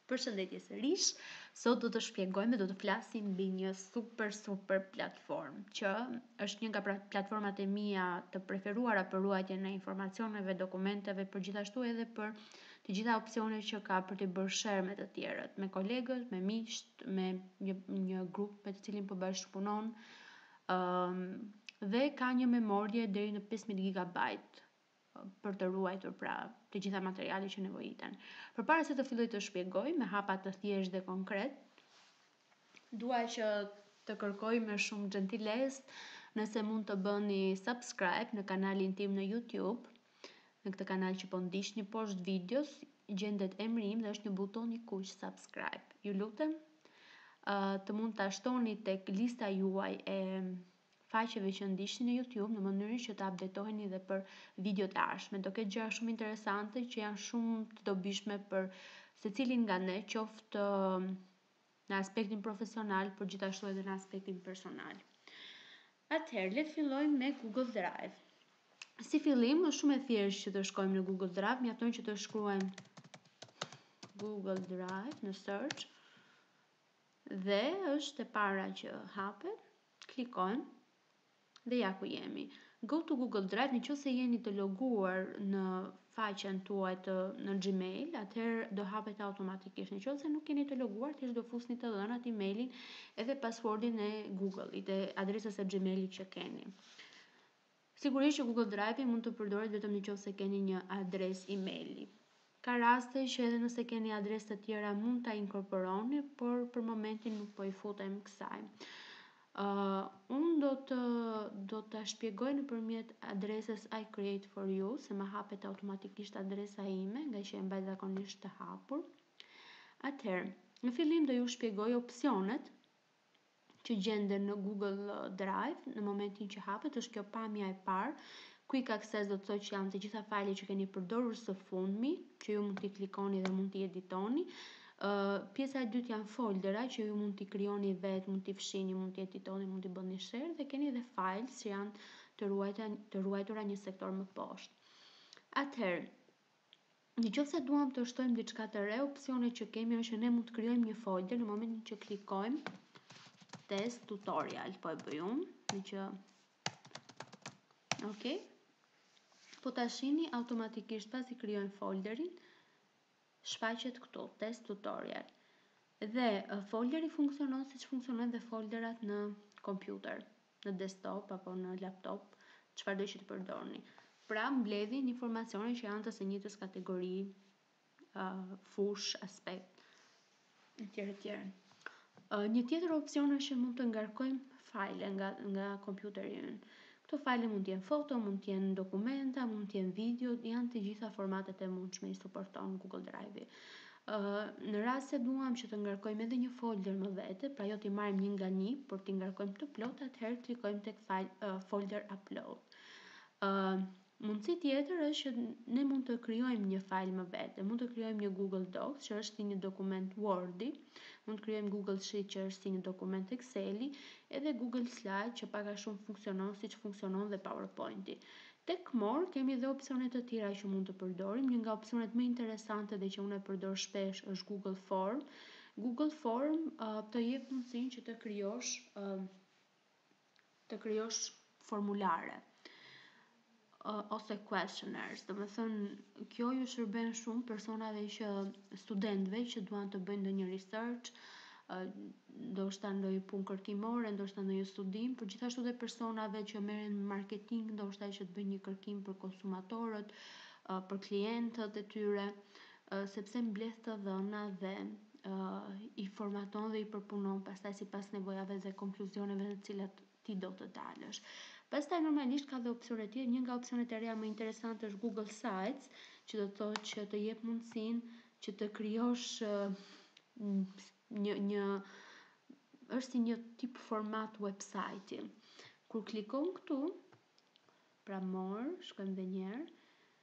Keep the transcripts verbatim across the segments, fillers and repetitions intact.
Përshëndetje sërish, sot do të shpjegojmë dhe do të flasim mbi një super super platformë që është një nga pra- platformat e mia të preferuara për ruajtjen e informacioneve, dokumenteve, për gjithashtu edhe për të gjitha opsionet që ka për të bërë share me të tjerët, me kolegët, me miqt, me një, një grup me të cilin po bashkëpunon, um, dhe ka një memorie deri në pesëmbëdhjetë gigabajt për të ruajtur pra të gjitha materialet që nevojiten. Përpara se të filloj të shpjegoj me hapa të thjesht dhe konkret, dua që të kërkoj me shumë gentilesë nëse mund të bëni subscribe në kanalin tim në YouTube, në këtë kanal që po ndiqni poshtë videos, gjendet emri im dhe është një buton i kuq subscribe. Ju lutem, uh, të mund ta shtoni tek lista juaj e faqeve që ndiqni në YouTube në mënyrë që të updatoheni dhe për video të ardhshme. Do ketë gjëra shumë interesante që janë shumë të dobishme për secilin nga ne, qoftë në aspektin profesional, por gjithashtu edhe në aspektin personal. Atëherë, le të fillojmë me Google Drive. Si fillim, është shumë e thjeshtë që të shkojmë në Google Drive, mjafton që të shkruajmë Google Drive në search dhe është e para që hapet, klikojmë dhe ja ku jemi. Go to Google Drive, në qoftë se jeni të loguar në faqen tuaj të në Gmail, atëherë do hapet automatikisht. Në qoftë se nuk jeni të loguar, thjesht do fusni të dhënat, emailin edhe passwordin e Google-it, e adresës së Gmailit që keni. Sigurisht që Google Drive mund të përdoret vetëm në qoftë se keni një adresë emaili. Ka raste që edhe nëse keni adresë të tjera mund ta inkorporoni, por për momentin nuk po i futem kësaj. Uh, unë do të do të shpjegoj nëpërmjet adresës I create for you, se më hapet automatikisht adresa ime, nga që e mbaj zakonisht të hapur. Atëherë, në fillim do ju shpjegoj opsionet që gjenden në Google Drive në momentin që hapet. Është kjo pamja e parë. Quick access do të thotë që janë të gjitha fajlet që keni përdorur së fundmi, që ju mund t'i klikoni dhe mund t'i editoni. Uh, pjesa e dytë janë foldera që ju mund t'i krijoni vetë, mund t'i fshini, mund t'i editoni, mund t'i bëni share, dhe keni edhe files që janë të ruajtura, të ruajtura një sektor më poshtë. Atëherë, nëse duam të shtojmë diçka të re, opsioni që kemi është që ne mund të krijojmë një folder në momentin që klikojmë test tutorial, po e bëj unë, në që ok. Po ta shihni automatikisht pasi krijojmë folderin, shfaqet këtu, test tutorial. Dhe folderi funksionon siç funksionojnë dhe folderat në kompjuter, në desktop apo në laptop, çfarëdo që të përdorni. Pra mbledhin informacione që janë të së njëjtës kategori, uh, fush, aspekt, etj etj. Uh, një tjetër opsion është që mund të ngarkojmë fajle nga nga kompjuteri ynë. Këto fajle mund të jenë foto, mund të jenë dokumenta, mund të jenë video, janë të gjitha formatet e mundshme i suporton Google Drive-i. Uh, në rast se duam që të ngarkojmë edhe një folder më vete, pra jo t'i marrim një nga një, por t'i ngarkojmë të plot, atëherë klikojmë tek file, uh, folder upload. Uh, mundësi tjetër është që ne mund të krijojmë një file më vete, mund të krijojmë një Google Docs që është si një dokument Wordi, mund të krijojmë Google Sheet që është si një dokument Exceli, edhe Google Slide që pak a shumë funksionon siç funksionon dhe PowerPoint-i. Tek More kemi dhe opsione të tjera që mund të përdorim. Një nga opsionet më interesante dhe që unë e përdor shpesh është Google Form. Google Form uh, të jep mundësinë që të krijosh uh, të krijosh formulare uh, ose questionnaires. Do të thënë, kjo ju shërben shumë personave që studentëve që duan të bëjnë ndonjë research, uh, ndoshta ndonjë punë kërkimore, ndoshta ndonjë studim, por gjithashtu dhe personave që merren me marketing, ndoshta që të bëjnë një kërkim për konsumatorët, uh, për klientët e tyre, uh, sepse mbledh të dhëna dhe uh, i formaton dhe i përpunon pastaj sipas nevojave dhe konkluzioneve në të cilat ti do të dalësh. Pastaj normalisht ka dhe opsione tjera. Një nga opsionet e reja më interesante është Google Sites, që do të thotë që të jep mundësinë që të krijosh uh, një një është si një tip format website-i. Kur klikon këtu, pra more, shkojmë edhe një herë,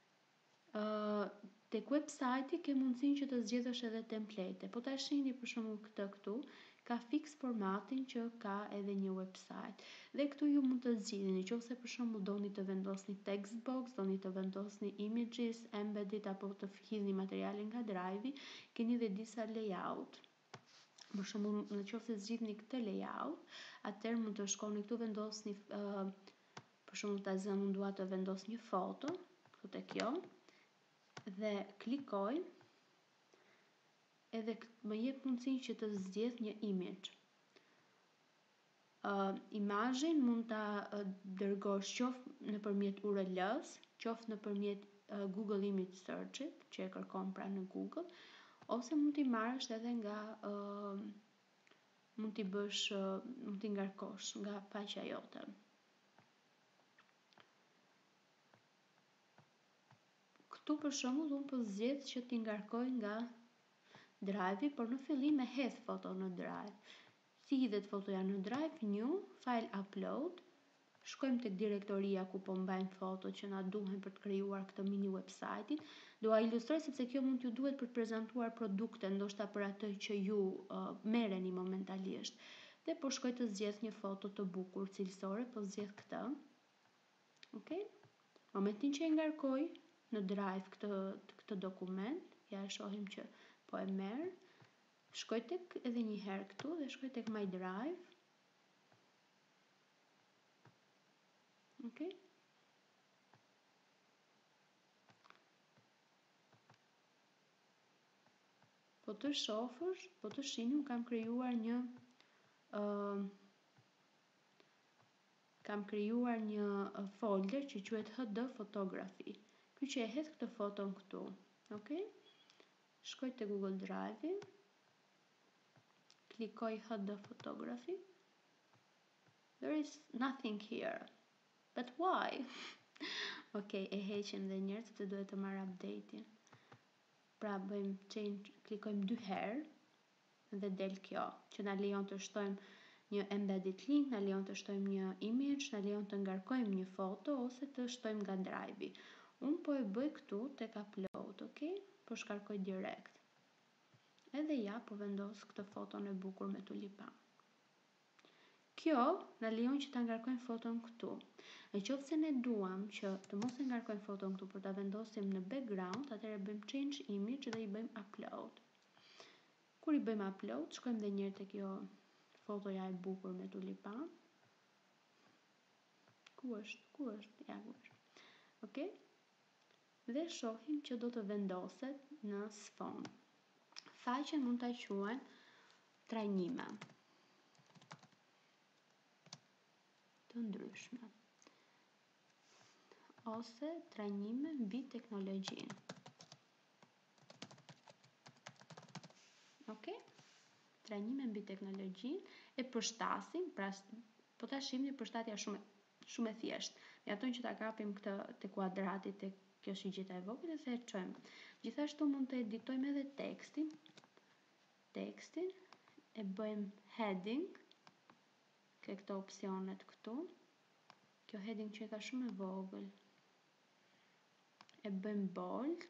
uh, tek website-i ke mundësinë që të zgjedhësh edhe template. Po ta shihni për shembull këtë këtu, ka fix formatin që ka edhe një website. Dhe këtu ju mund të zgjidhni, nëse për shembull doni të vendosni text box, doni të vendosni images, embedded apo të fshihni materialin nga drive-i, keni dhe disa layout. Për shembull, nëse zgjidhni këtë layout, atëherë mund të shkoni këtu vendosni uh, për shembull ta zëm unë dua të vendos një foto, këtu te kjo, dhe klikoj edhe më jep mundësinë që të zgjedh një image. Uh, imazhin mund ta uh, dërgosh qoftë nëpërmjet U R L-s, qoftë nëpërmjet uh, Google Image Search-it, që e kërkon pra në Google, ose mund t'i marrësh edhe nga uh, mund t'i bësh uh, mund t'i ngarkosh nga faqja jote. Këtu për shembull unë po zgjedh që t'i ngarkoj nga Drive, por në fillim e hedh foto në Drive. Si hidhet fotoja në Drive? New, file upload. Shkojmë tek direktoria ku po mbajmë foto që na duhen për të krijuar këtë mini website-in. Dua ilustroj sepse kjo mund t'ju duhet për të prezantuar produkte, ndoshta për atë që ju uh, merreni momentalisht. Dhe po shkoj të zgjedh një foto të bukur cilësore, po zgjedh këtë. Okej? Momentin që e ngarkoj në Drive këtë këtë dokument, ja e shohim që po e merr, shkoj tek edhe një herë këtu dhe shkoj tek My Drive. Okay? Po të shofësh, po të shihni, un kam krijuar një uh, kam krijuar një uh, folder që quhet H D Photography. Ky që e hedh këtë foton këtu. Okay? Shkoj te Google Drive, klikoj H D Photography. There is nothing here. But why? Ok, e heqim dhe njërë, sepse duhet të marr update-in. Pra bëjmë change, klikojmë dy herë dhe del kjo, që na lejon të shtojmë një embedded link, na lejon të shtojmë një image, na lejon të ngarkojmë një foto ose të shtojmë nga drive-i. Unë po e bëj këtu tek upload, ok? Po shkarkoj direkt. Edhe ja, po vendos këtë foton e bukur me tulipan. Kjo na lejon që ta ngarkojmë foton këtu. Në qoftë se ne duam që të mos e ngarkojmë foton këtu, por ta vendosim në background, atëherë bëjmë change image dhe i bëjmë upload. Kur i bëjmë upload, shkojmë dhe njërë te kjo fotoja e bukur me tulipan. Ku është? Ku është? Ja, ku është. Ok? Dhe shohim që do të vendoset në sfond. Faqen mund ta quajmë trajnime të ndryshme ose trajnime mbi teknologjinë. Ok? Trajnime mbi teknologjinë e përshtasim, pra po ta shihni përshtatja shumë shumë e thjeshtë. Mjafton që ta kapim këtë te kuadrati, te kjo shigjeta e vogël dhe e çojmë. Gjithashtu mund të editojmë edhe tekstin. Tekstin e bëjmë heading, ke këto opsionet këtu. Kjo heading që ka shumë e vogël. E bëjmë bold.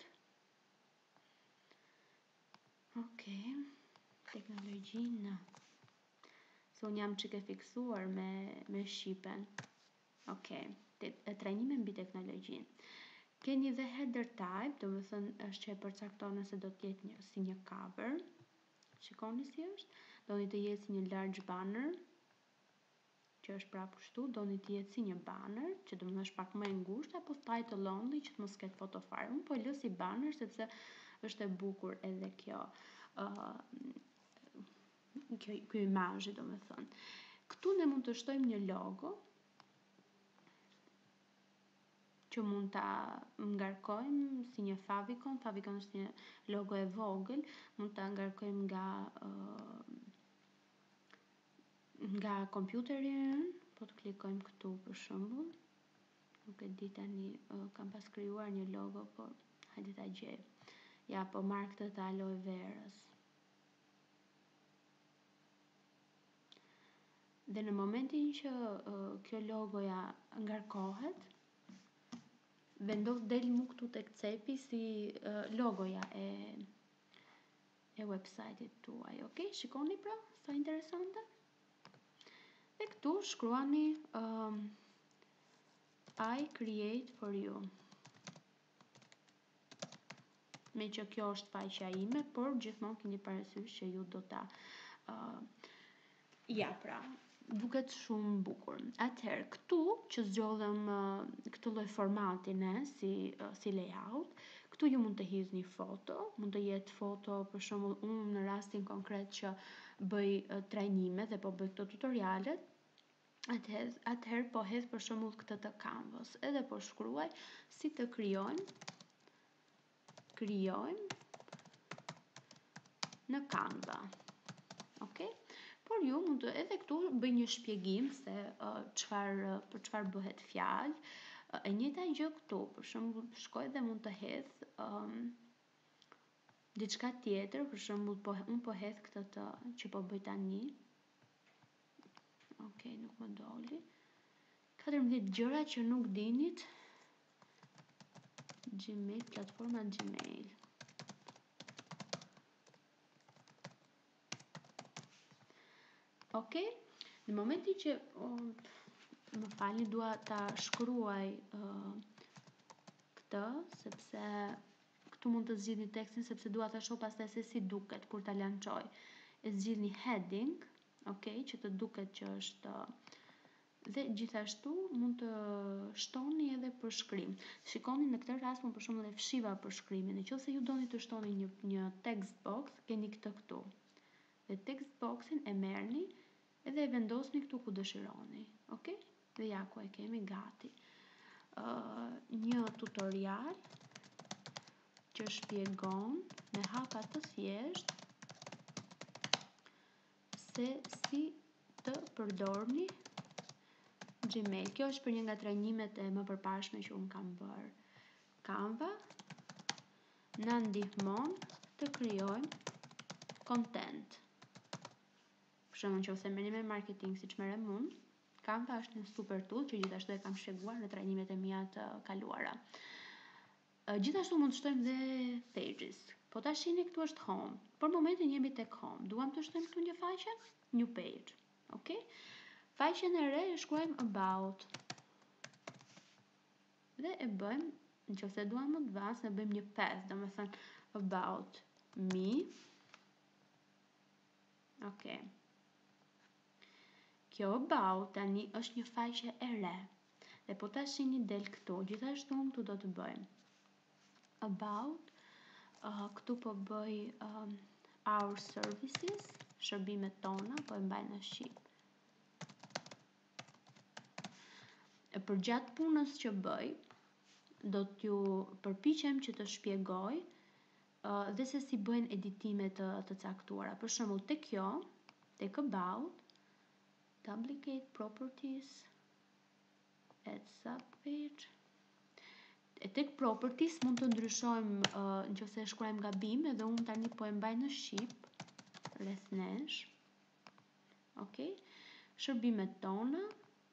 Ok, teknologjinë. Se unë jam çike fiksuar me, me shqipen. Ok, e trajnime mbi teknologjinë. Keni dhe header type, do më thënë është që e përcakton nëse do të jetë një, si një cover. Shikoni si është. Doni të jetë si një large banner, që është prapë kështu, doni të jetë si një banner, që do më thënë është pak më e ngushtë, apo title only, që të mos ketë foto fare. Unë po lë si banner sepse është e bukur edhe kjo uh, kjo, kjo imazhi, do më thënë. Këtu ne mund të shtojmë një logo që mund ta ngarkojmë si një favicon. Favicon është një logo e vogël, mund ta ngarkojmë nga uh, nga kompjuteri ynë, po të klikojmë këtu për shembull. Nuk e di tani, uh, kam pas krijuar një logo, po hajde ta gjej. Ja, po marr këtë të aloe verës. Dhe në momentin që uh, kjo logoja ngarkohet, vendos del mu këtu tek cepi si uh, logoja e e website-it tuaj. Ok, shikoni pra, sa interesante. Dhe këtu shkruani um, I create for you. Me që kjo është faqja ime, por gjithmonë keni parasysh që ju do ta uh, ja pra, duket shumë bukur. Atëherë, këtu që zgjodhem uh, këtë lloj formatin e si uh, si layout, këtu ju mund të hidhni foto, mund të jetë foto, për shembull, unë në rastin konkret që bëj uh, trajnime dhe po bëj këto tutorialet, atëherë, atëherë po hedh për shembull këtë të Canvas, edhe po shkruaj si të krijojmë krijojmë në Canva. Ok? Por ju mund të edhe këtu bëj një shpjegim se uh, çfarë uh, për çfarë bëhet fjalë. Uh, e njëjta gjë këtu, për shembull, shkoj dhe mund të hedh um, diçka tjetër, për shembull, po un po hedh këtë të që po bëj tani. Ok, nuk më doli. katërmbëdhjetë gjëra që nuk dinit. Gmail, platforma Gmail. Ok, në momenti që oh, më falni, dua ta shkruaj uh, këtë, sepse këtu mund të zgjidhni tekstin, sepse dua ta shoh pastaj se si duket kur ta lançoj. E zgjidhni heading, ok, që të duket që është uh, dhe gjithashtu mund të shtoni edhe përshkrim. Shikoni, në këtë rast unë për shembull e fshiva përshkrimin. Nëse ju doni të shtoni një një text box, keni këtë këtu. Dhe text boxin e merrni edhe e vendosni këtu ku dëshironi. Ok? Dhe ja ku e kemi gati. Uh, një tutorial që shpjegon me hapa të thjesht se si të përdorni Gmail. Kjo është për një nga trajnimet e më përparshme që unë kam bërë. Canva na ndihmon të krijojmë content. Për shembull, nëse merrni me marketing siç merrem unë, Canva është një super tool që gjithashtu e kam shpjeguar në trajnimet e mia të kaluara. Gjithashtu mund të shtojmë dhe pages. Po tash shihni këtu është home. Për momentin jemi tek home. Duam të shtojmë këtu një faqe, new page. Ok? Faqen e re e shkruajmë about. Dhe e bëjmë, nëse duam më të vas, ne bëjmë një path, domethënë about me. Ok. Kjo about tani është një faqe e re. Dhe po ta shihni del këtu, gjithashtu këtu do të bëjmë about, uh, këtu po bëj um, our services, shërbimet tona, po e mbaj në shqip. E për gjatë punës që bëj, do t'ju përpiqem që të shpjegoj uh, dhe se si bëjnë editime të, të caktuara. Për shembull, tek kjo, tek about, duplicate properties, add subpage. E tek properties mund të ndryshojmë uh, nëse shkruajmë gabim, edhe unë tani po e mbaj në shqip, rreth nesh. Ok? Shërbimet tona,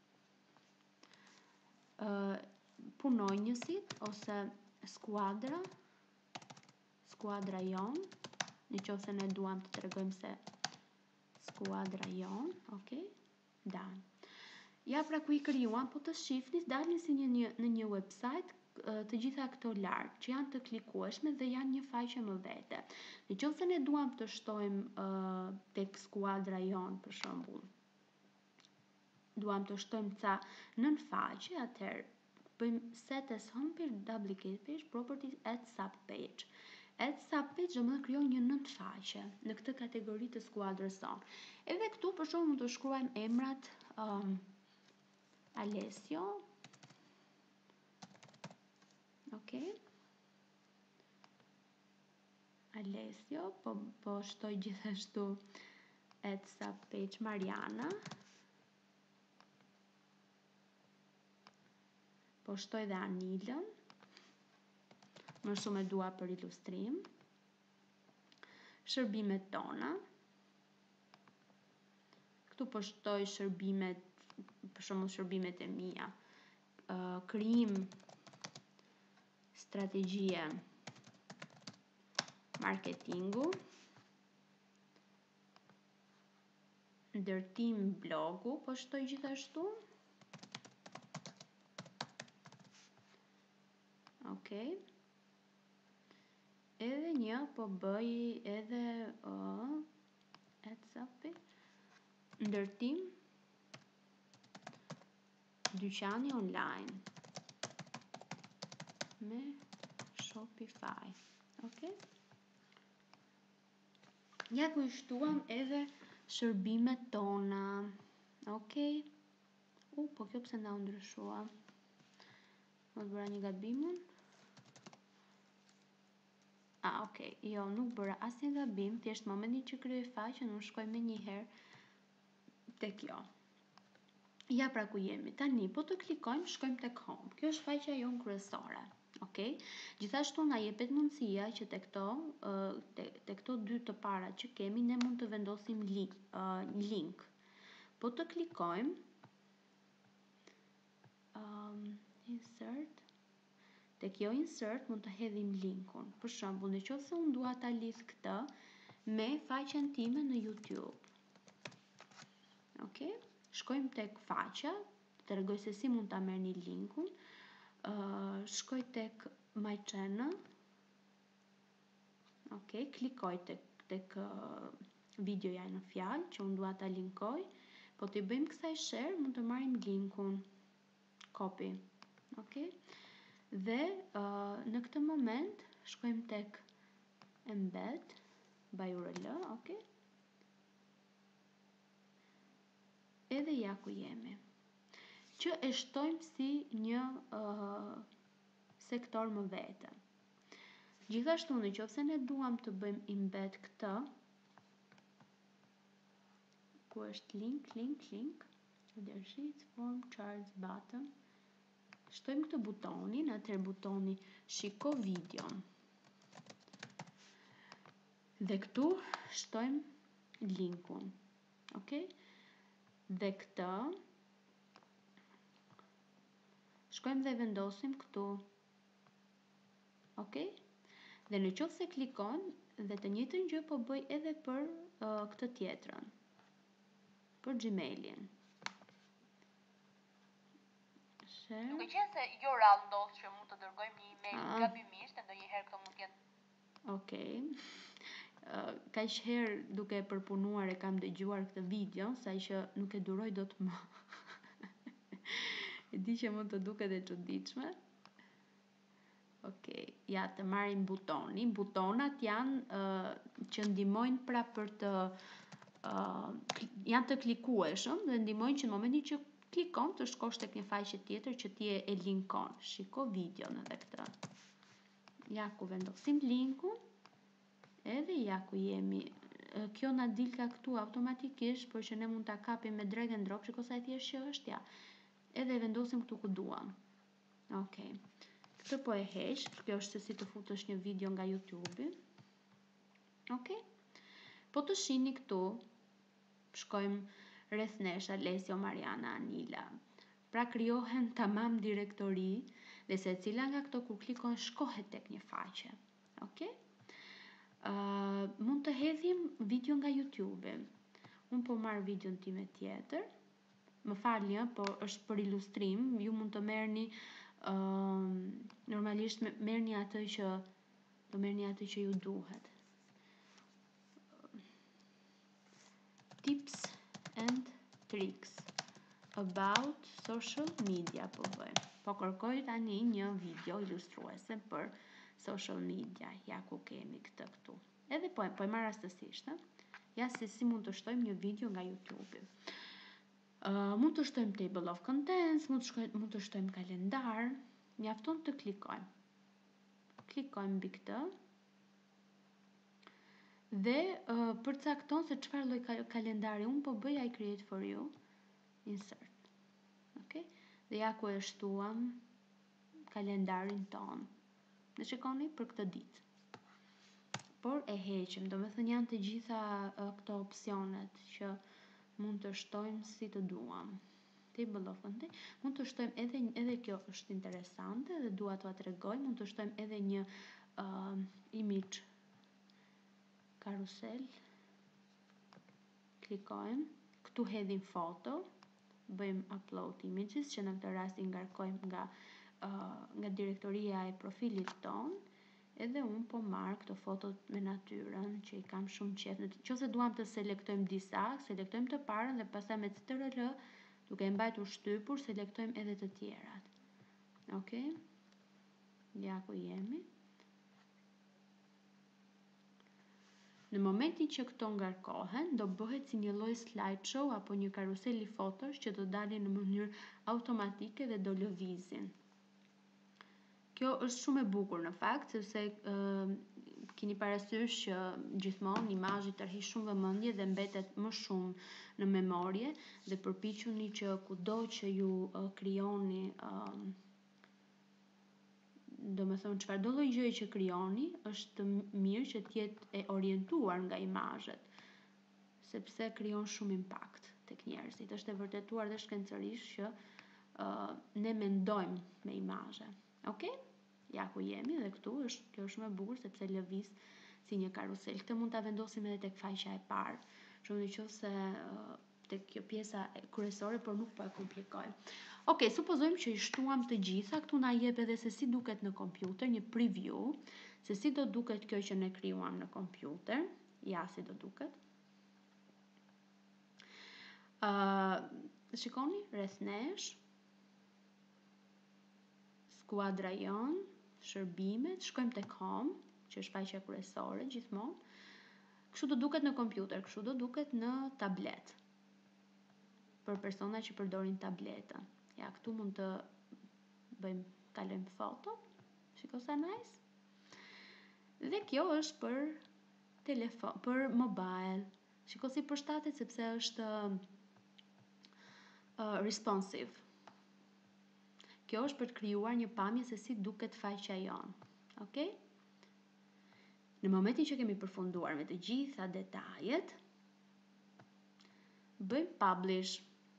uh, punonjësit ose skuadra, skuadra jon, nëse ne duam të tregojmë se skuadra jon, ok? Dan. Ja pra ku i krijuam, po të shifni, dalin si një, një, në një website të gjitha këto lart që janë të klikueshme dhe janë një faqe më vete. Nëse ne duam të shtojmë uh, tek skuadra jon, për shembull, duam të shtojmë ca nën faqe, atëherë bëjmë set as homepage, duplicate page, properties, add subpage. Add subpage do të krijojë një nën faqe në këtë kategori të skuadrës sonë. Edhe këtu për shembull mund të shkruajmë emrat um, Alessio. Ok? Alessio, po po shtoj gjithashtu add subpage Mariana. Po shtoj dhe Anilën. Më shumë e dua për ilustrim. Shërbimet tona. Këtu po shtoj shërbimet, për shembull shërbimet e mia. Uh, krijim strategjie marketingu. ndërtim blogu, po shtoj gjithashtu. Ok. Edhe një, po bëj edhe uh, WhatsApp-i, ndërtim dyqani online me Shopify. Ok. Ja ku i shtuam edhe shërbimet tona. Ok. U, po kjo pse nda u ndryshua. Më të bëra një gabimun. A, ok, jo, nuk bëra asnjë gabim, thjesht momentin që kryoj faqen, unë shkoj me njëherë te kjo. Ja pra ku jemi. Tani, po të klikojmë, shkojmë tek home. Kjo është faqja jonë kryesore. Ok? Gjithashtu na jepet mundësia që te këto, te, te këto dy të para që kemi, ne mund të vendosim link, uh, link. Po të klikojmë, um, insert, te kjo insert mund të hedhim linkun. Për shembull, nëse unë dua ta lidh këtë me faqen time në YouTube. Ok? Shkojmë tek faqja, të tregoj se si mund ta merrni linkun. Uh, shkoj tek My Channel. Ok, klikoj tek tek uh, videoja në fjalë që unë dua ta linkoj. Po t'i bëjmë kësaj share, mund të marrim linkun. Copy. Ok? Dhe uh, në këtë moment shkojmë tek embed by U R L, ok? Edhe ja ku jemi. Që e shtojmë si një uh, sektor më vete. Gjithashtu në qoftë se ne duam të bëjmë embed këtë, ku është link, link, link, leadership, form, charts, button, shtojmë këtë butonin, atëherë butoni shiko videon. Dhe këtu shtojmë linkun. Ok? Dhe këtë shkojmë dhe vendosim këtu. Ok? Dhe në qoftë se klikon, dhe të njëjtën gjë po bëj edhe për uh, këtë tjetrën. Për Gmailin. Duke qenë se jo rrallë ndodh që mund të dërgojmë një email ah. gabimisht, e ndonjëherë këto mund të jenë. Okej. Uh, kaq herë duke e përpunuar e kam dëgjuar këtë video, saqë nuk e duroj dot më. E di që mund të duket e çuditshme. Okej, ja të marrim butonin. Butonat janë uh, që ndihmojnë pra për të uh, janë të klikueshëm dhe ndihmojnë që në momentin që klikon të shkosh tek një faqe tjetër që ti e linkon. Shiko videon edhe këtë. Ja ku vendosim linkun. Edhe ja ku jemi. Kjo na dil ka këtu automatikisht, por që ne mund ta kapim me drag and drop, shiko sa e thjeshtë që është ja. Edhe e vendosim këtu ku duam. Okej. Këtë po e heq, kjo është se si të futesh një video nga YouTube-i. Okej. Po të shihni këtu, shkojmë rreth nesh Alesio, Mariana, Anila. Pra krijohen tamam direktori dhe secila nga këto kur klikon shkohet tek një faqe. Okej? Uh, mund të hedhim video nga YouTube. Unë po marr videon time tjetër. Më falni, po është për ilustrim, ju mund të merrni uh, normalisht merrni atë që do merrni atë që ju duhet. Tips and tricks about social media po bëj. Po kërkoj tani një video ilustruese për social media. Ja ku kemi këtë këtu. Edhe po, po e marr rastësisht, ja se si mund të shtojmë një video nga YouTube-i. Uh, mund të shtojmë table of contents, mund të shtojmë, mund të shtojmë kalendar, mjafton të klikojmë. Klikojmë mbi këtë. Dhe uh, përcakton se çfarë lloj kalendari un po bëj, I create for you. Insert. Okay? Dhe ja ku e shtuam kalendarin ton. Dhe shikoni për këtë ditë. Por e heqim, do me thënë janë të gjitha uh, këto opsionet që mund të shtojmë si të duam. Table of contents. Mund të shtojmë edhe edhe kjo është interesante dhe dua t'ua tregoj, mund të shtojmë edhe një uh, image karusel. Klikojmë. këtu hedhim foto, bëjmë upload images, që në këtë rast i ngarkojmë nga, uh, nga direktoria e profilit ton, edhe unë po marr këto fotot me natyrën, që i kam shumë qef. Nëse duam të selektojmë disa, selektojmë të parën dhe pastaj me ctrl, duke e mbajtur shtypur, selektojmë edhe të tjerat. Okej? Ja ku jemi. Në momentin që këto ngarkohen, do bëhet si një lloj slideshow apo një karusel i fotosh që do dalin në mënyrë automatike dhe do lëvizin. Kjo është shumë e bukur në fakt, sepse uh, keni parasysh që gjithmonë imazhi tërheq shumë vëmendje dhe mbetet më shumë në memorie, dhe përpiquni që kudo që ju uh, krijoni, uh, do me thonë çfarë do lloj gjëje që krijoni, është mirë që të jetë e orientuar nga imazhet, sepse krijon shumë impakt tek njerëzit. Është e vërtetuar dhe shkencërisht që uh, ne mendojmë me imazhe. Okej? Ja ku jemi, dhe këtu është, kjo është shumë e bukur sepse lëviz si një karusel. Këtë mund ta vendosim edhe tek faqja e parë. Shumë nëse uh, tek kjo pjesa kryesore, por nuk po e komplikojmë. Okej, supozojmë që i shtuam të gjitha, këtu na jep edhe se si duket në kompjuter, një preview, se si do duket kjo që ne krijuam në kompjuter. Ja si do duket. Uh, shikoni, rreth nesh, skuadra jon, shërbimet, shkojmë tek home, që është faqja kryesore gjithmonë. Kështu do duket në kompjuter, kështu do duket në tablet. Për persona që përdorin tabletën. Ja, këtu mund të bëjmë, kalojmë foto. Shiko sa nice. Dhe kjo është për telefon, për mobile. Shiko si përshtatet sepse është uh, responsive. Kjo është për të krijuar një pamje se si duket faqja jonë. Okej? Në momentin që kemi përfunduar me të gjitha detajet, bëjmë publish.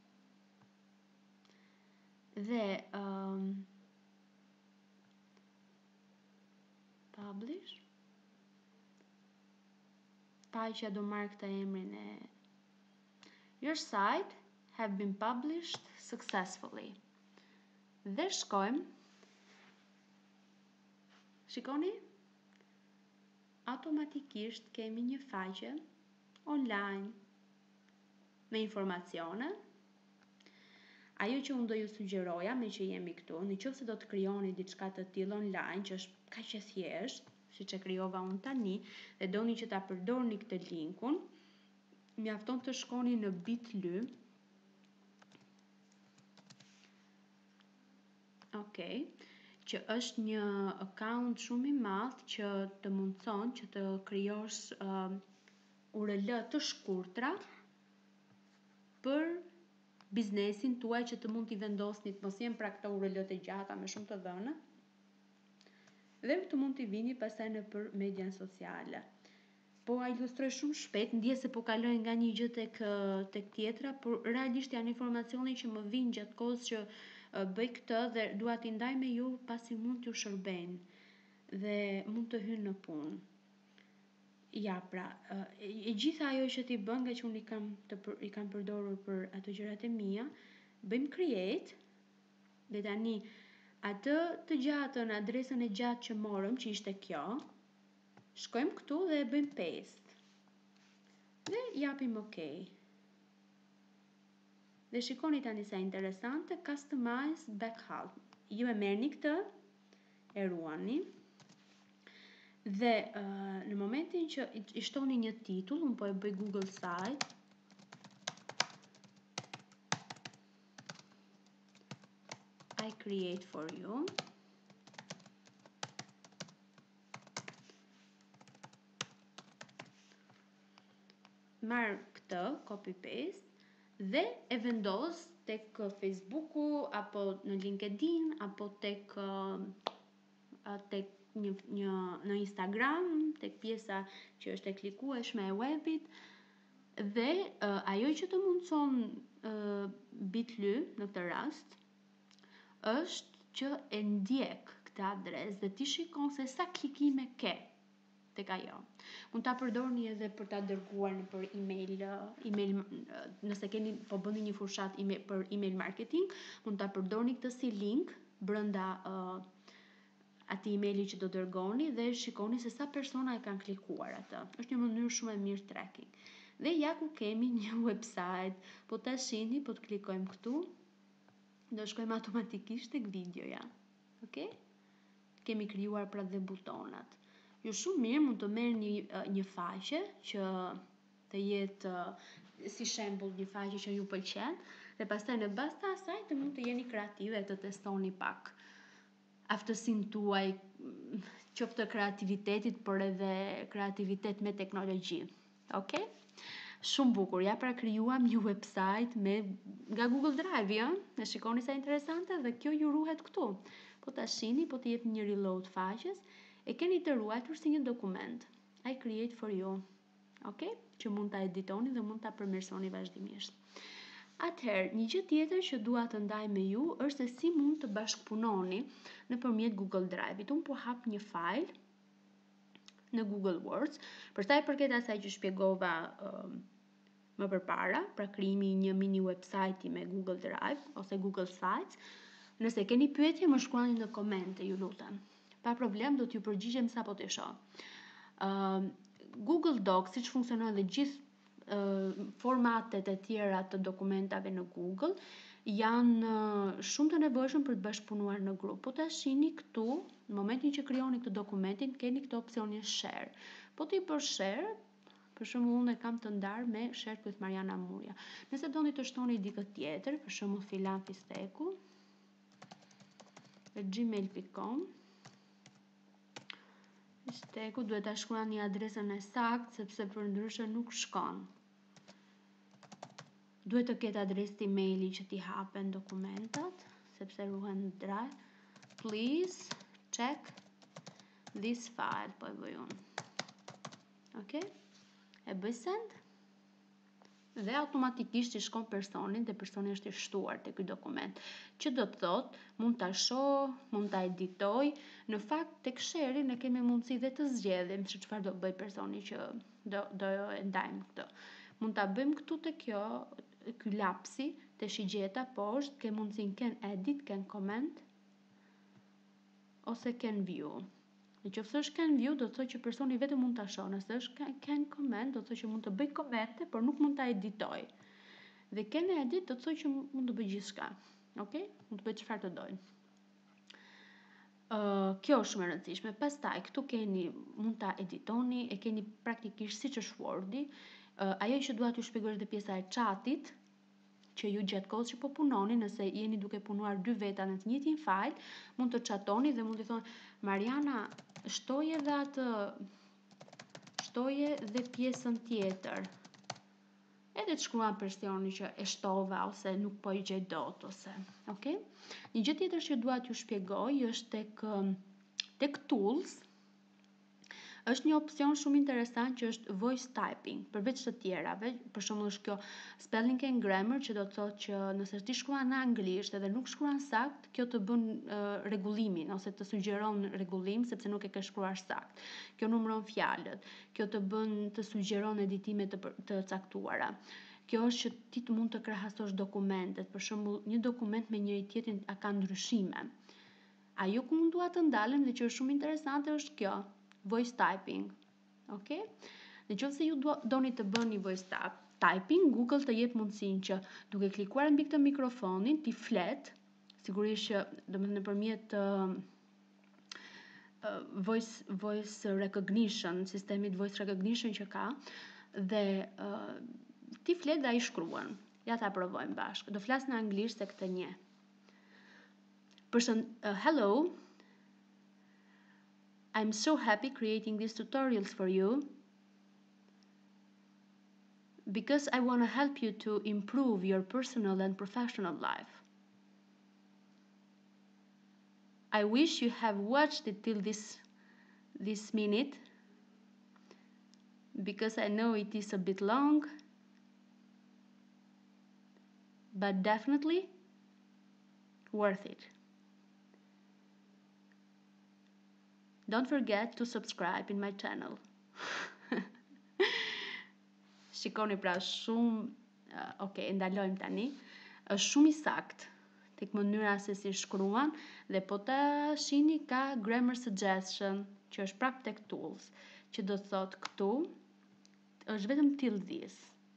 Dhe um, publish. Faqja do marrë këtë emrin e Your site have been published successfully. Dhe shkojmë, shikoni, automatikisht kemi një faqe online me informacione. Ajo që unë do ju sugjeroja, me që jemi këtu, në qoftë se do të krijoni diçka të tillë online, që është kaq e thjeshtë, siç e krijova unë tani, dhe doni që ta përdorni këtë linkun, mjafton të shkoni në bit.ly. Okej, që është një account shumë i madh që të mundson që të krijosh uh, U R L të shkurtra për biznesin tuaj, që të mund t'i vendosni, të mos jenë pra këto U R L të gjata me shumë të dhëna, dhe të mund t'i vini pastaj në për median sociale. Po a ilustroj shumë shpejt, ndjes se po kaloj nga një gjë tek tek tjetra, por realisht janë informacione që më vijnë gjatë kohës që uh, bëj këtë, dhe dua t'i ndaj me ju pasi mund t'ju shërbejnë dhe mund të hynë në punë. Ja, pra, uh, e, e gjitha ajo që t'i bën, nga që unë i kam të për, i kam përdorur për ato gjërat e mia, bëjmë create, dhe tani atë të gjatën, adresën e gjatë që morëm, që ishte kjo, shkojmë këtu dhe bëjmë paste. Dhe japim OK. Dhe shikoni tani sa interesante, customize backup. Ju e merrni këtë, e ruani. Dhe uh, në momentin që i shtoni një titull, unë po e bëj Google site. I create for you. Marr këtë, copy paste, dhe e vendos tek Facebooku, apo në LinkedIn, apo tek uh, tek një, një në Instagram, tek pjesa që është e klikueshme e webit, dhe uh, ajo që të mundson uh, bit.ly në këtë rast është që e ndjek këtë adres dhe ti shikon se sa klikime ke. tek ajo. Mund ta përdorni edhe për ta dërguar në për email, email nëse keni po bëni një fushat email për email marketing, mund ta përdorni këtë si link brenda uh, atij emaili që do dërgoni dhe shikoni se sa persona e kanë klikuar atë. Është një mënyrë shumë e mirë tracking. Dhe ja ku kemi një website, po ta shihni, po të klikojmë këtu, do shkojmë automatikisht tek videoja. Ok? Kemi krijuar pra dhe butonat. Ju shumë mirë mund të merrni një, një faqe që të jetë si shembull një faqe që ju pëlqen dhe pastaj në bazë të asaj të mund të jeni kreative, të testoni pak aftësinë tuaj, qoftë kreativitetit, por edhe kreativitet me teknologji. Ok? Shumë bukur, ja pra krijuam një website me nga Google Drive, ja? E shikoni sa interesante dhe kjo ju ruhet këtu. Po ta shihni, po të jep një reload faqes, e keni të ruajtur si një dokument. I create for you. Ok? Që mund ta editoni dhe mund ta përmirësoni vazhdimisht. Atëherë, një gjë tjetër që dua të ndaj me ju është se si mund të bashkëpunoni nëpërmjet Google Drive-it. Unë po hap një file në Google Words, për sa i përket asaj që shpjegova uh, më përpara, pra krijimi i një mini website me Google Drive ose Google Sites. Nëse keni pyetje, më shkruani në komente, ju lutem. Pa problem, do t'ju përgjigjem sapo të shoh. Uh, Google Docs, siç funksionon dhe gjithë uh, formatet e tjera të dokumentave në Google, janë uh, shumë të nevojshëm për të bashkëpunuar në grup. Po ta shihni këtu, në momentin që krijoni këtë dokumentin, keni këtë opsionin share. Po ti për share, për shembull unë e kam të ndarë me Share with Mariana Murja. Nëse doni të shtoni dikë tjetër, për shembull Filan Fisteku, e gmail dot com, Fisteku, duhet ta shkruani adresën e saktë sepse përndryshe nuk shkon. Duhet të ketë adresë emaili që t'i hapen dokumentat, sepse ruhen në drive. Please check this file, po e bëj unë. Ok? E bëj send dhe automatikisht i shkon personin dhe personi është i shtuar te ky dokument, që do të thotë mund ta shoh, mund ta editoj. Në fakt tek share-i ne kemi mundësi dhe të zgjedhim se çfarë do bëj personi që do do e ndajmë këtë. Mund ta bëjmë këtu te kjo, ky lapsi te shigjeta poshtë, ke mundësinë can edit, can comment ose can view. Në qoftë se është can view, do të thotë që personi vetëm mund ta shohë. Nëse është can comment, do të thotë që mund të bëj komente, por nuk mund ta editoj. Dhe can edit do të thotë që mund të bëj gjithçka. Ok? Mund të bëj çfarë të dojnë. Uh, kjo është shumë e rëndësishme. Pastaj këtu keni, mund ta editoni, e keni praktikisht siç është Wordi. Uh, ajo që dua t'ju shpjegoj është pjesa e chatit, që ju gjatë kohës që po punoni, nëse jeni duke punuar dy veta në të njëjtin file, mund të chatoni dhe mund të thoni Mariana, shtoje dhe atë, shtoje dhe pjesën tjetër. Edhe të shkruan personi që e shtova ose nuk po i gjej dot ose, ok? Një gjë tjetër që dua t'ju shpjegoj është tek tek tools. Është një opsion shumë interesant që është voice typing, përveç të tjerave, për shembull është kjo spelling and grammar, që do të thotë që nëse ti shkruan në anglisht edhe nuk shkruan sakt, kjo të bën uh, rregullimin ose të sugjeron rregullim sepse nuk e ke shkruar sakt. Kjo numëron fjalët, kjo të bën të sugjeron editime të, të caktuara. Kjo është që ti të mund të krahasosh dokumentet, për shembull një dokument me njëri tjetrin a ka ndryshime. Ajo ku mund dua të ndalem dhe që është shumë interesante është kjo, voice typing. Ok? Në qoftë se ju doni të bëni voice typing, Google të jep mundësinë që duke klikuar mbi këtë mikrofonin ti flet, sigurisht që domethënë nëpërmjet uh, uh, voice voice recognition, sistemit voice recognition që ka, dhe uh, ti flet dhe ai shkruan. Ja ta provojmë bashkë. Do flas në anglisht se këtë një. Person, uh, hello. I'm so happy creating these tutorials for you because I want to help you to improve your personal and professional life. I wish you have watched it till this, this minute because I know it is a bit long, but definitely worth it. Don't forget to subscribe in my channel. Shikoni pra shumë, uh, ok, ndalojmë tani, është shumë i sakt tek mënyra se si shkruan dhe po ta shihni ka grammar suggestion që është prap tek tools, që do të thotë këtu është vetëm till this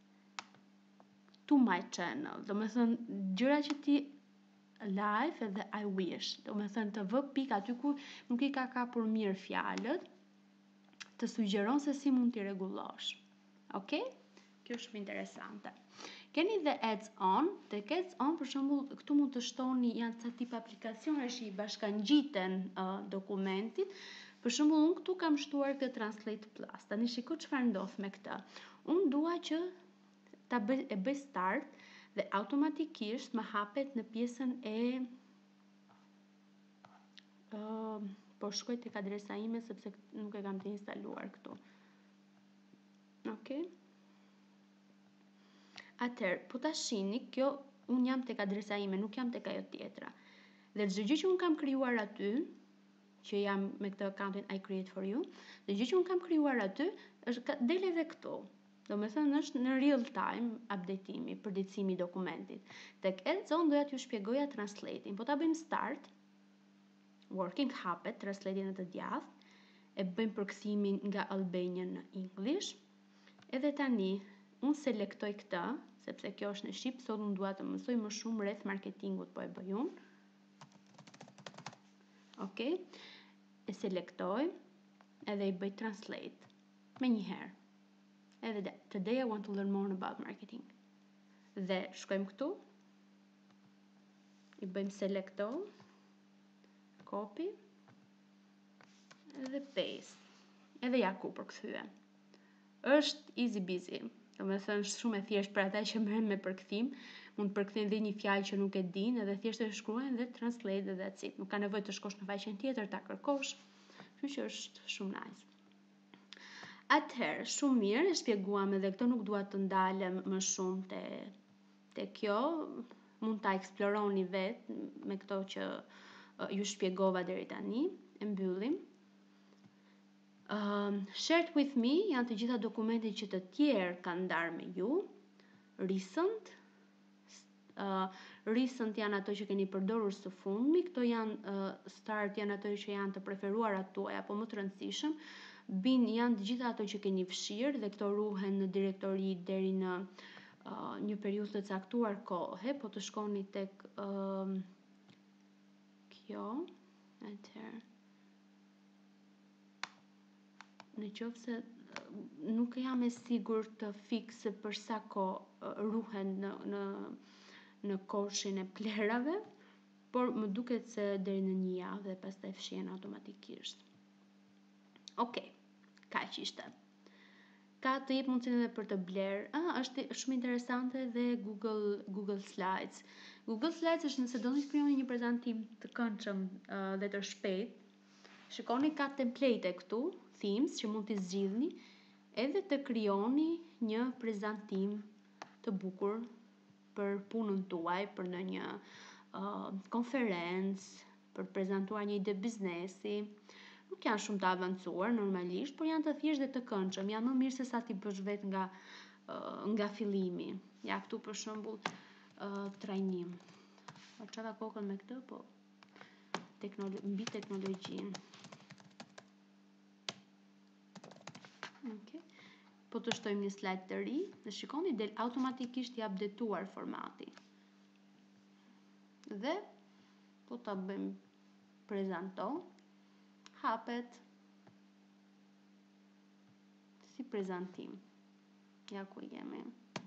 to my channel, do me thënë gjëra që ti live edhe I wish, do me thënë të vë pik aty ku nuk i ka kapur mirë fjalët, të sugjeron se si mund t'i rregullosh. Ok? Kjo është shumë interesante. Keni dhe ads on, tek ads on për shembull këtu mund të shtoni janë ca tip aplikacionesh që i bashkangjiten uh, dokumentit. Për shembull unë këtu kam shtuar këtë Translate Plus. Tani shiko çfarë ndodh me këtë. Unë dua që ta bëj e bëj start dhe automatikisht më hapet në pjesën e uh, po shkoj tek adresa ime sepse nuk e kam të instaluar këtu. Ok? Atëherë, po ta shihni, kjo unë jam tek adresa ime, nuk jam tek ajo tjetra. Dhe çdo gjë që unë kam krijuar aty, që jam me këtë accountin I create for you, dhe gjë që unë kam krijuar aty është del edhe këtu. Do me thënë është në real time updatimi, përditësimi i dokumentit. Tek add-on doja t'ju shpjegoja translating. Po ta bëjmë start, working hapet, translating në të djathtë, e bëjmë përkthimin nga Albanian në English. Edhe tani unë selektoj këtë, sepse kjo është në shqip, sot unë dua të mësoj më shumë rreth marketingut, po e bëj unë. Ok, e selektoj edhe i bëj translate me një herë. Edhe dhe, today I want to learn more about marketing. Dhe shkojmë këtu, i bëjmë selekto, copy, edhe paste. Edhe ja ku përkthye. Është easy busy. Do me thënë shumë e thjesht për ata që merren me përkthim, mund të përkthejnë dhe një fjalë që nuk e din, edhe thjesht e shkruajnë dhe translate dhe that's it. Nuk ka nevojë të shkosh në faqen tjetër ta kërkosh. Kështu që është shumë nice. Atëherë, shumë mirë, e shpjeguam edhe këto, nuk dua të ndalem më shumë te te kjo, mund ta eksploroni vetë me këto që uh, ju shpjegova deri tani, e mbyllim. Um, shared with me janë të gjitha dokumentet që të tjerë kanë ndarë me ju. Recent uh, recent janë ato që keni përdorur së fundmi. Këto janë uh, start janë ato që janë të preferuarat tuaja, apo më të rëndësishëm. Bin janë të gjitha ato që keni fshirë dhe këto ruhen në direktori deri në uh, një periudhë të caktuar kohe, po të shkoni tek uh, kjo, atëherë në qoftë se nuk jam e sigurt të fikse për sa kohë ruhen në në në koshin e plerave, por më duket se deri në një javë dhe pastaj fshihen automatikisht. Okej, kaq ishte. Ka të jep mundësinë edhe për të bler. Ah, është shumë interesante dhe Google Google Slides. Google Slides është nëse doni të krijoni një prezantim të këndshëm uh, dhe të shpejtë. Shikoni ka template këtu, themes që mund t'i zgjidhni edhe të krijoni një prezantim të bukur për punën tuaj, për në një uh, konferencë, për të prezantuar një ide biznesi. Nuk janë shumë të avancuar normalisht, por janë të thjeshtë dhe të këndshëm. Janë më mirë se sa ti bësh vetë nga uh, nga fillimi. Ja këtu për shembull uh, trajnim. Po çava kokën me këtë, po teknolo- mbi teknologjinë. Okay. Po të shtojmë një slide të ri dhe shikoni del automatikisht i updetuar formati. Dhe po ta bëjmë prezanto, hapet si prezantim. Ja ku jemi.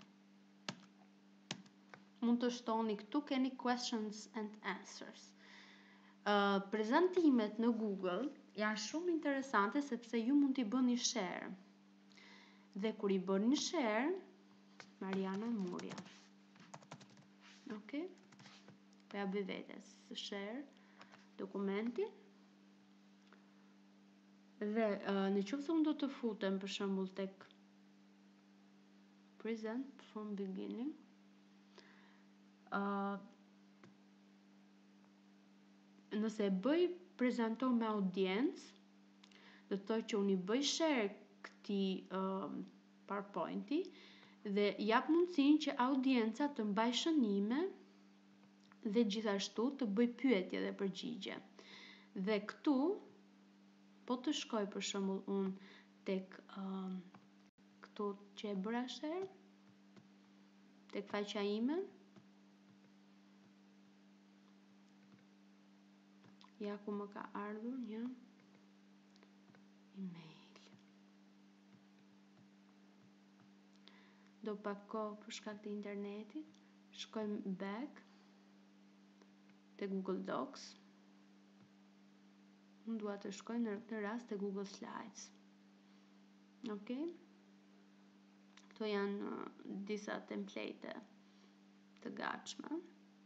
Mund të shtoni këtu keni questions and answers. Uh, prezantimet në Google janë shumë interesante sepse ju mund t'i bëni share. Dhe kur i bëni share, Mariana Murja. Ok? Po ja bëj vetes share dokumentin. Dhe uh, në qoftë se unë do të futem për shembull tek present from beginning. Uh, nëse e bëj prezanto me audiencë, do të thotë që unë i bëj share këtij uh, PowerPointi dhe jap mundësinë që audienca të mbaj shënime dhe gjithashtu të bëj pyetje dhe përgjigje. Dhe këtu, po të shkoj për shembull unë tek uh, këtu që e bëra share, tek faqja ime, ja ku më ka ardhur një email. Do pak kohë për shkak të internetit, shkojmë back te Google Docs. Unë dua të shkoj në këtë rast te Google Slides. Ok? Këto janë uh, disa template të gatshme.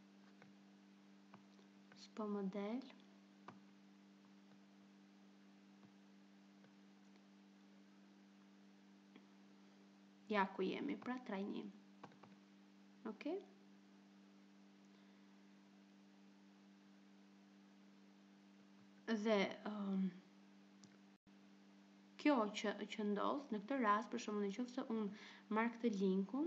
S'po më del. Ja ku jemi, pra trajnim. Ok? Dhe um, kjo që, që ndodh në këtë rast, për shembull nëse unë marr këtë linkun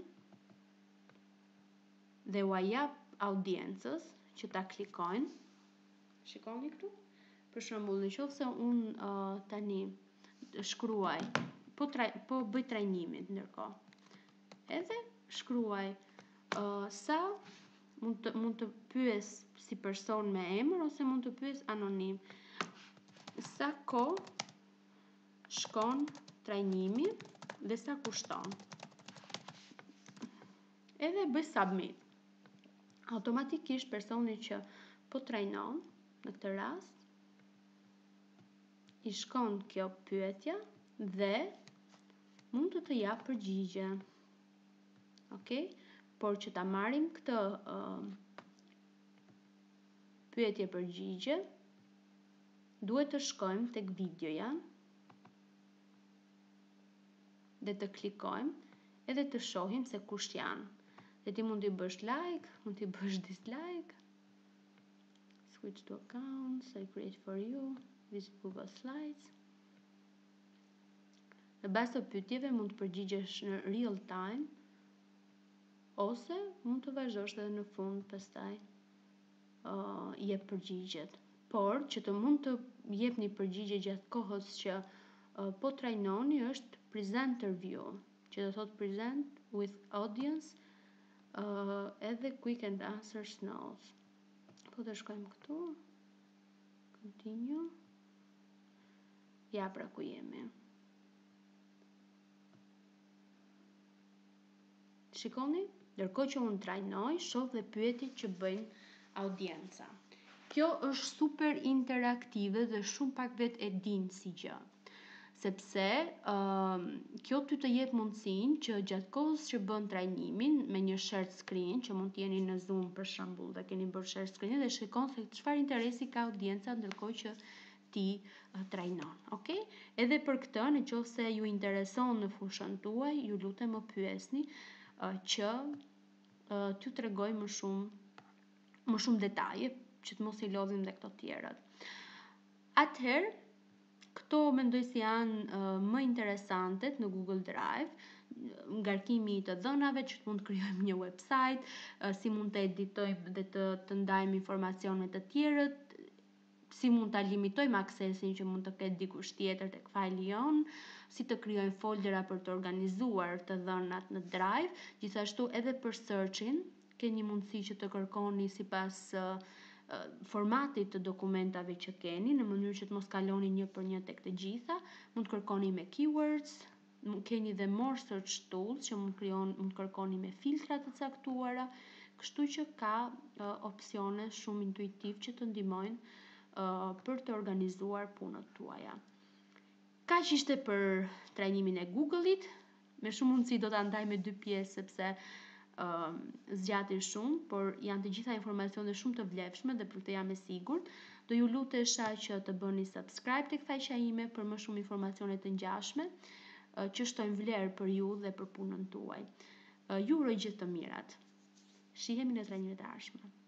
dhe ua jap audiencës që ta klikojnë, shikoni këtu? Për shembull nëse unë uh, tani shkruaj, po, traj, po bëj trajnimin ndërkohë, edhe shkruaj uh, sa mund të, mund të pyes si person me emër ose mund të pyes anonim. Sa kohë shkon trajnimi dhe sa kushton. Edhe bëj submit. Automatikisht personi që po trajnon në këtë rast i shkon kjo pyetja dhe mund të të jap përgjigje. Ok? Por që ta marrim këtë uh, pyetje përgjigje, duhet të shkojmë tek videoja dhe të klikojmë edhe të shohim se kush janë. Dhe ti mund t'i bësh like, mund t'i bësh dislike. Switch to accounts, I create for you, visit Google Slides. Në bazë të pyetjeve mund të përgjigjesh në real time ose mund të vazhdosh edhe në fund pastaj uh, jep përgjigjet. Por që të mund të jepni përgjigje gjatë kohës që uh, po trajnoni është presenter view, që do thot present with audience uh, edhe quick and answers notes. Po të shkojmë këtu, continue, ja pra ku jemi. Shikoni, ndërkohë që unë trajnoj, shoh dhe pyetjet që bëjnë audienca. Kjo është super interaktive dhe shumë pak vet e din si gjë. Sepse uh, kjo ty të jep mundësinë që gjatë kohës që bën trajnimin me një share screen, që mund të jeni në Zoom për shembull dhe keni bërë share screen dhe shikon se çfarë interesi ka audienca ndërkohë që ti uh, trajnon. Okay? Edhe për këtë, nëse ju intereson në fushën tuaj, ju lutem më pyesni uh, që uh, t'ju tregoj më shumë më shumë detaje që të mos i lodhim dhe këto tjerat. Atëherë, këto mendoj si janë uh, më interesantet në Google Drive, ngarkimi i të dhënave që të mund të krijojmë një website, uh, si mund të editojmë dhe të, të ndajmë informacione të tjerët, si mund ta limitojmë aksesin që mund të ketë dikush tjetër tek fajli jon, si të krijojmë foldera për të organizuar të dhënat në Drive, gjithashtu edhe për search-in, keni mundësi që të kërkoni sipas uh, formatit të dokumentave që keni, në mënyrë që të mos kaloni një për një tek të gjitha, mund të kërkoni me keywords, keni dhe more search tools që mund krijon, mund të kërkoni me filtra të caktuara, kështu që ka uh, opsione shumë intuitiv që të ndihmojnë uh, për të organizuar punët tuaja. Kaq ishte për trajnimin e Google-it, me shumë mundësi do ta ndaj me dy pjesë sepse Uh, zgjati shumë, por janë të gjitha informacione shumë të vlefshme dhe për këtë jam e sigurt. Do ju lutesha që të bëni subscribe tek faqja ime për më shumë informacione të ngjashme uh, që shtojnë vlerë për ju dhe për punën tuaj. Uh, ju uroj gjithë të mirat. Shihemi në trajnimet e ardhshme.